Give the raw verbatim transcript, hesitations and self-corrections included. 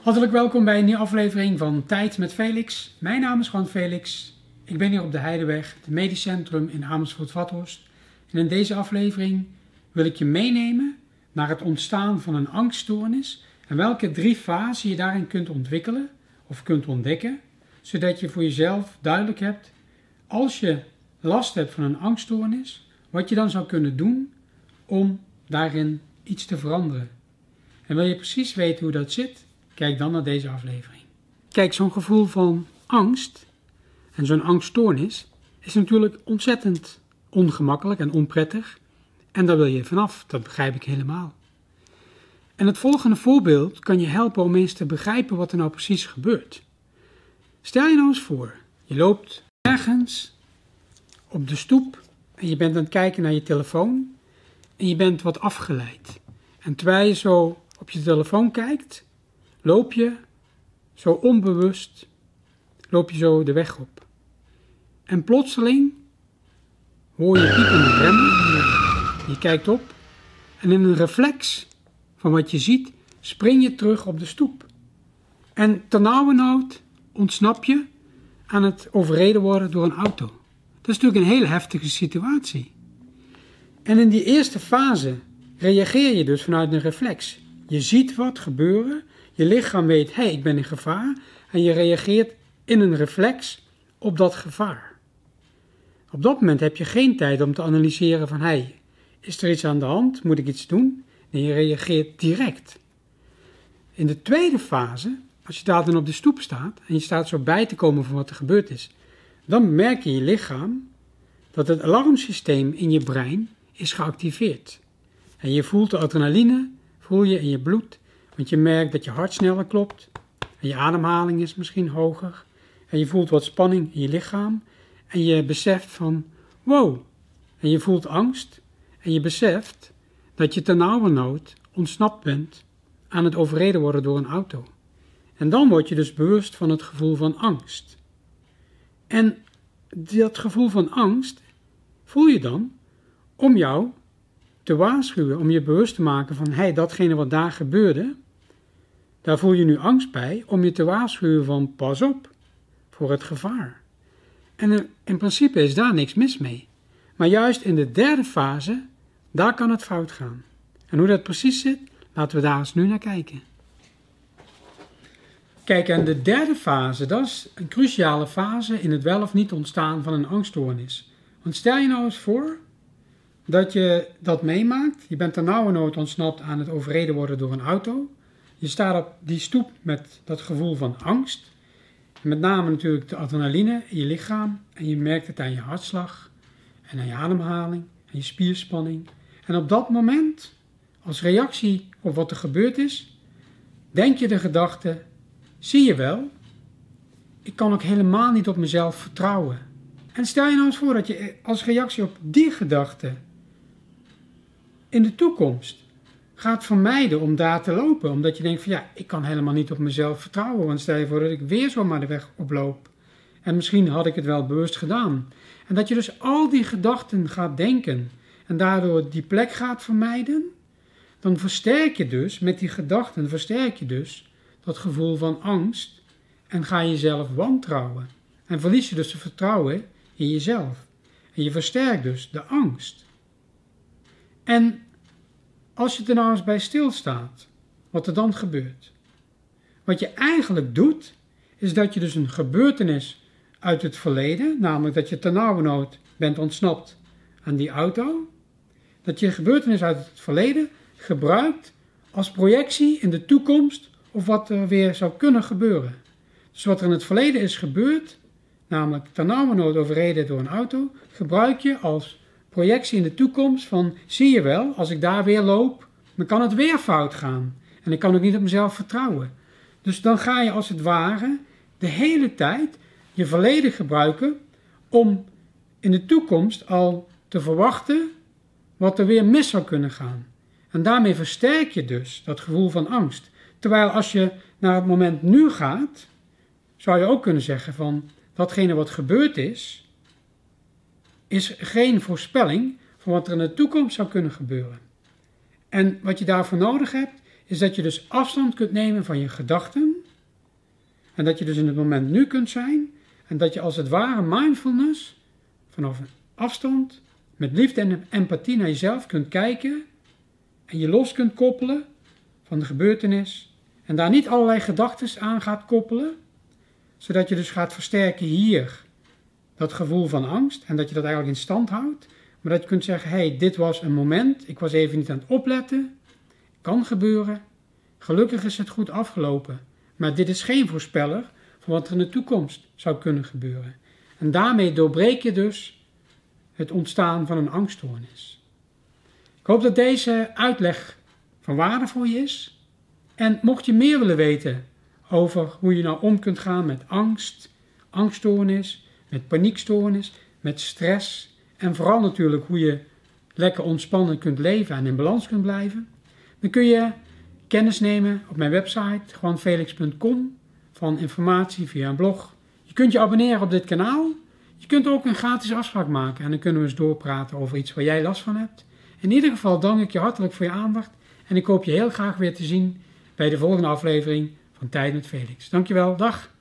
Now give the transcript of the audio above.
Hartelijk welkom bij een nieuwe aflevering van Tijd met Felix. Mijn naam is gewoon Felix. Ik ben hier op de Heideweg, het medisch centrum in Amersfoort-Vathorst. En in deze aflevering wil ik je meenemen naar het ontstaan van een angststoornis en welke drie fasen je daarin kunt ontwikkelen of kunt ontdekken, zodat je voor jezelf duidelijk hebt, als je last hebt van een angststoornis, wat je dan zou kunnen doen om daarin iets te veranderen. En wil je precies weten hoe dat zit? Kijk dan naar deze aflevering. Kijk, zo'n gevoel van angst en zo'n angststoornis is natuurlijk ontzettend ongemakkelijk en onprettig. En daar wil je vanaf, dat begrijp ik helemaal. En het volgende voorbeeld kan je helpen om eens te begrijpen wat er nou precies gebeurt. Stel je nou eens voor, je loopt ergens op de stoep en je bent aan het kijken naar je telefoon en je bent wat afgeleid. En terwijl je zo op je telefoon kijkt, loop je zo onbewust, loop je zo de weg op. En plotseling hoor je piepende remmen, je kijkt op en in een reflex van wat je ziet, spring je terug op de stoep. En ternauwernood ontsnap je aan het overreden worden door een auto. Dat is natuurlijk een hele heftige situatie. En in die eerste fase reageer je dus vanuit een reflex. Je ziet wat gebeuren, je lichaam weet, hé, hey, ik ben in gevaar, en je reageert in een reflex op dat gevaar. Op dat moment heb je geen tijd om te analyseren van, hé, hey, is er iets aan de hand, moet ik iets doen? Nee, je reageert direct. In de tweede fase, als je daar dan op de stoep staat, en je staat zo bij te komen van wat er gebeurd is, dan merk je in je lichaam dat het alarmsysteem in je brein is geactiveerd. En je voelt de adrenaline, voel je in je bloed, want je merkt dat je hart sneller klopt en je ademhaling is misschien hoger en je voelt wat spanning in je lichaam en je beseft van wow, en je voelt angst en je beseft dat je ternauwernood ontsnapt bent aan het overreden worden door een auto. En dan word je dus bewust van het gevoel van angst. En dat gevoel van angst voel je dan om jou te waarschuwen, om je bewust te maken van, hé, hey, datgene wat daar gebeurde, daar voel je nu angst bij, om je te waarschuwen van, pas op, voor het gevaar. En in principe is daar niks mis mee. Maar juist in de derde fase, daar kan het fout gaan. En hoe dat precies zit, laten we daar eens nu naar kijken. Kijk, en de derde fase, dat is een cruciale fase in het wel of niet ontstaan van een angststoornis. Want stel je nou eens voor dat je dat meemaakt, je bent ternauwernood ontsnapt aan het overreden worden door een auto. Je staat op die stoep met dat gevoel van angst. Met name natuurlijk de adrenaline in je lichaam. En je merkt het aan je hartslag en aan je ademhaling en je spierspanning. En op dat moment, als reactie op wat er gebeurd is, denk je de gedachte, zie je wel, ik kan ook helemaal niet op mezelf vertrouwen. En stel je nou eens voor dat je als reactie op die gedachte in de toekomst gaat vermijden om daar te lopen. Omdat je denkt van ja, ik kan helemaal niet op mezelf vertrouwen. Want stel je voor dat ik weer zomaar de weg oploop. En misschien had ik het wel bewust gedaan. En dat je dus al die gedachten gaat denken. En daardoor die plek gaat vermijden. Dan versterk je dus, met die gedachten versterk je dus dat gevoel van angst. En ga je jezelf wantrouwen. En verlies je dus het vertrouwen in jezelf. En je versterkt dus de angst. En als je er nou eens bij stilstaat, wat er dan gebeurt. Wat je eigenlijk doet, is dat je dus een gebeurtenis uit het verleden, namelijk dat je ternauwernood bent ontsnapt aan die auto, dat je een gebeurtenis uit het verleden gebruikt als projectie in de toekomst of wat er weer zou kunnen gebeuren. Dus wat er in het verleden is gebeurd, namelijk ternauwernood overreden door een auto, gebruik je als projectie in de toekomst van, zie je wel, als ik daar weer loop, dan kan het weer fout gaan. En ik kan ook niet op mezelf vertrouwen. Dus dan ga je als het ware de hele tijd je verleden gebruiken om in de toekomst al te verwachten wat er weer mis zou kunnen gaan. En daarmee versterk je dus dat gevoel van angst. Terwijl als je naar het moment nu gaat, zou je ook kunnen zeggen van, datgene wat gebeurd is, is geen voorspelling van wat er in de toekomst zou kunnen gebeuren. En wat je daarvoor nodig hebt, is dat je dus afstand kunt nemen van je gedachten En dat je dus in het moment nu kunt zijn. En dat je als het ware mindfulness vanaf een afstand met liefde en empathie naar jezelf kunt kijken. En je los kunt koppelen van de gebeurtenis. En daar niet allerlei gedachten aan gaat koppelen. Zodat je dus gaat versterken hier dat gevoel van angst. En dat je dat eigenlijk in stand houdt. Maar dat je kunt zeggen, hé, hey, dit was een moment. Ik was even niet aan het opletten. Kan gebeuren. Gelukkig is het goed afgelopen. Maar dit is geen voorspeller van wat er in de toekomst zou kunnen gebeuren. En daarmee doorbreek je dus het ontstaan van een angststoornis. Ik hoop dat deze uitleg van waarde voor je is. En mocht je meer willen weten over hoe je nou om kunt gaan met angst, angststoornis, met paniekstoornis, met stress en vooral natuurlijk hoe je lekker ontspannen kunt leven en in balans kunt blijven, dan kun je kennis nemen op mijn website gewoon felix punt com van informatie via een blog. Je kunt je abonneren op dit kanaal. Je kunt ook een gratis afspraak maken en dan kunnen we eens doorpraten over iets waar jij last van hebt. In ieder geval dank ik je hartelijk voor je aandacht en ik hoop je heel graag weer te zien bij de volgende aflevering van Tijd met Felix. Dankjewel, dag!